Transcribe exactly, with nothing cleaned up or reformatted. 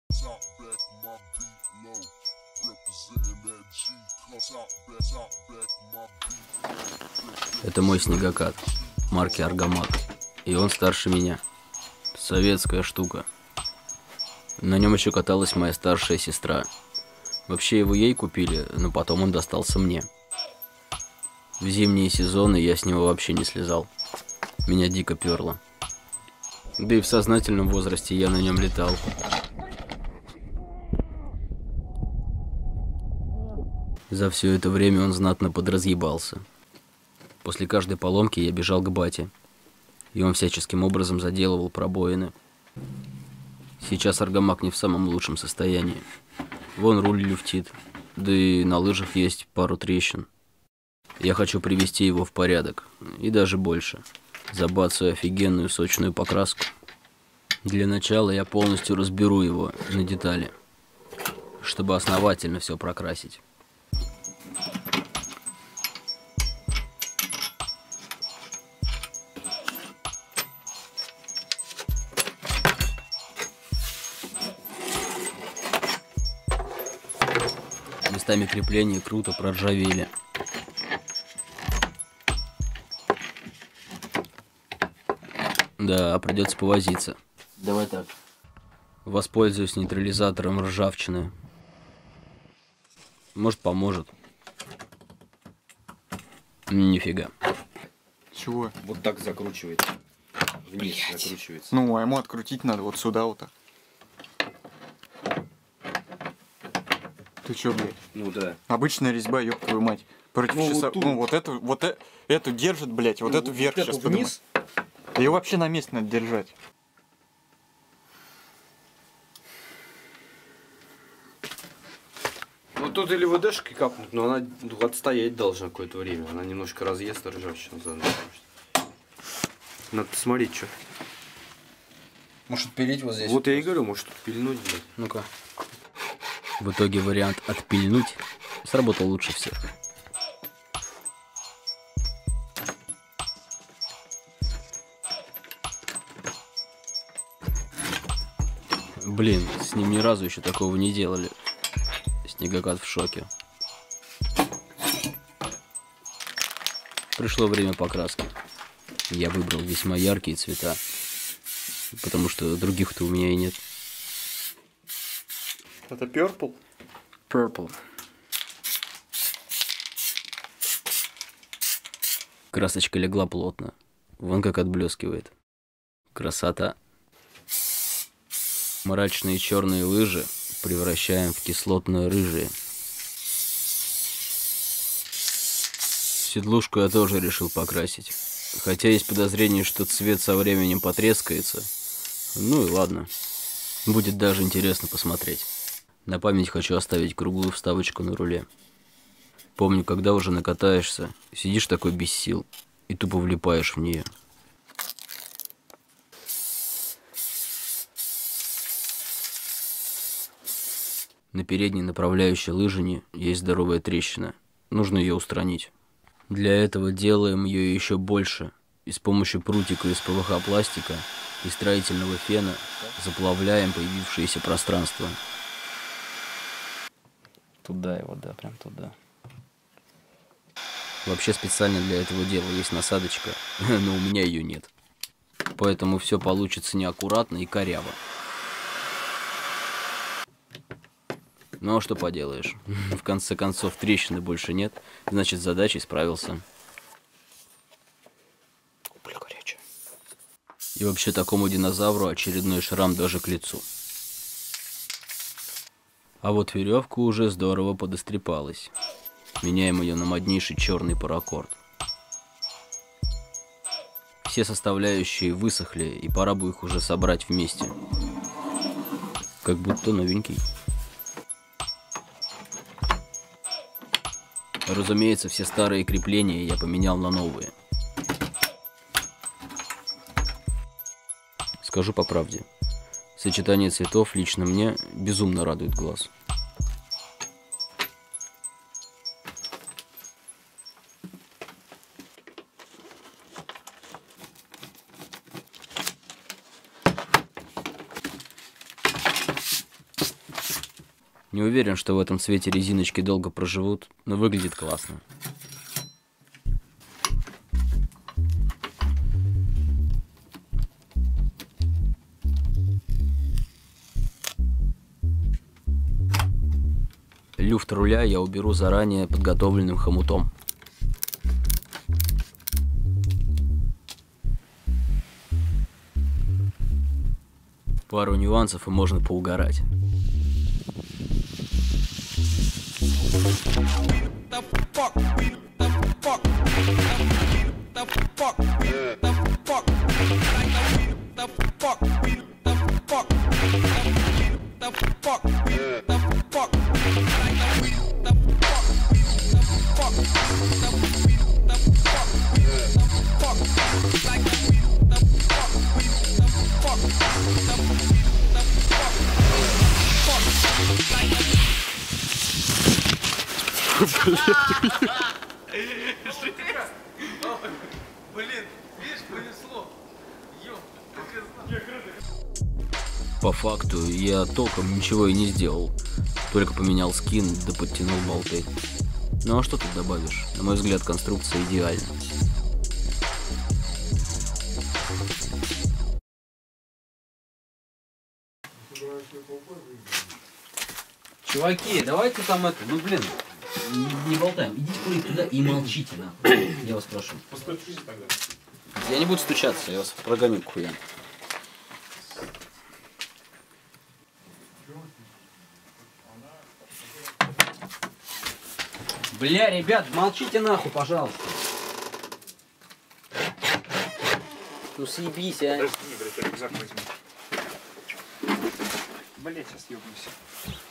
Это мой снегокат, марки Аргамак, и он старше меня. Советская штука. На нем еще каталась моя старшая сестра. Вообще его ей купили, но потом он достался мне. В зимние сезоны я с него вообще не слезал. Меня дико перло. Да и в сознательном возрасте я на нем летал. За все это время он знатно подразъебался. После каждой поломки я бежал к бате, и он всяческим образом заделывал пробоины. Сейчас Аргамак не в самом лучшем состоянии. Вон руль люфтит, да и на лыжах есть пару трещин. Я хочу привести его в порядок, и даже больше. Забацаю офигенную сочную покраску. Для начала я полностью разберу его на детали, чтобы основательно все прокрасить. Местами крепления круто проржавели. Да, придется повозиться. Давай так. Воспользуюсь нейтрализатором ржавчины. Может, поможет. Нифига. Чего? Вот так закручивается. Вниз Блять. закручивается. Ну, а ему открутить надо вот сюда вот так. Ты чё, блядь? Ну да. Обычная резьба, ёб твою мать. Против ну, часа... вот тут... ну вот эту, вот э... эту держит, блядь, вот ну, эту вверх вот сейчас вниз. Ее вообще на месте надо держать. Ну тут или ВДшкой капнуть, но она отстоять должна какое-то время. Она немножко разъест ржавчину заново. Надо посмотреть, что. Может пилить вот здесь? Вот я и говорю, может пильнуть, блядь. Ну-ка. В итоге вариант отпильнуть сработал лучше всех. Блин, с ним ни разу еще такого не делали. Снегокат в шоке. Пришло время покраски. Я выбрал весьма яркие цвета, потому что других-то у меня и нет. Это purple? Purple. Красочка легла плотно. Вон как отблескивает. Красота. Мрачные черные лыжи превращаем в кислотно-рыжие. Седлушку я тоже решил покрасить. Хотя есть подозрение, что цвет со временем потрескается. Ну и ладно. Будет даже интересно посмотреть. На память хочу оставить круглую вставочку на руле. Помню, когда уже накатаешься, сидишь такой без сил и тупо влипаешь в нее. На передней направляющей лыжине есть здоровая трещина. Нужно ее устранить. Для этого делаем ее еще больше. И с помощью прутика из ПВХ-пластика и строительного фена заплавляем появившееся пространство. Туда его, да, прям туда. Вообще специально для этого дела есть насадочка, но у меня ее нет. Поэтому все получится неаккуратно и коряво. Ну а что поделаешь? В конце концов трещины больше нет, значит с задачей справился. И вообще такому динозавру очередной шрам даже к лицу. А вот веревка уже здорово подострепалась. Меняем ее на моднейший черный паракорд. Все составляющие высохли, и пора бы их уже собрать вместе. Как будто новенький. Разумеется, все старые крепления я поменял на новые. Скажу по правде, сочетание цветов лично мне безумно радует глаз. Не уверен, что в этом цвете резиночки долго проживут, но выглядит классно. Люфт руля я уберу заранее подготовленным хомутом. Пару нюансов и можно поугарать. Блин, видишь, повезло. По факту я толком ничего и не сделал. Только поменял скин да подтянул болты. Ну а что тут добавишь? На мой взгляд, конструкция идеальна. Чуваки, давайте там это, ну блин, не, не болтаем. Идите курить туда и молчите, нахуй. Я вас прошу. Постучите тогда. Я не буду стучаться, я вас прогоню к хуям. Бля, ребят, молчите нахуй, пожалуйста. Ну съебись, а. Подожди, блядь, я рюкзак возьму. Блять, сейчас ёбнусь.